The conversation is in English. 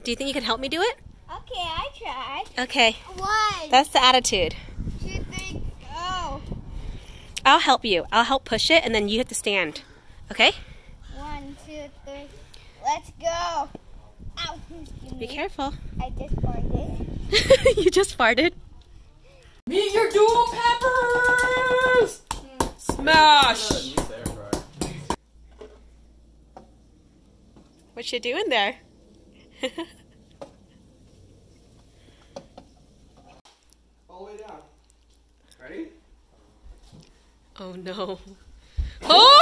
Do you think you can help me do it? Okay, I tried. Okay. 1, That's the attitude. 2, 3, go. I'll help you. I'll help push it, and then you have to stand. Okay? 1, 2, 3. Let's go. Ow. Be careful. I just farted. You just farted. Meet your dual peppers! Smash! What you doing there? All the way down. Ready? Oh no. Oh!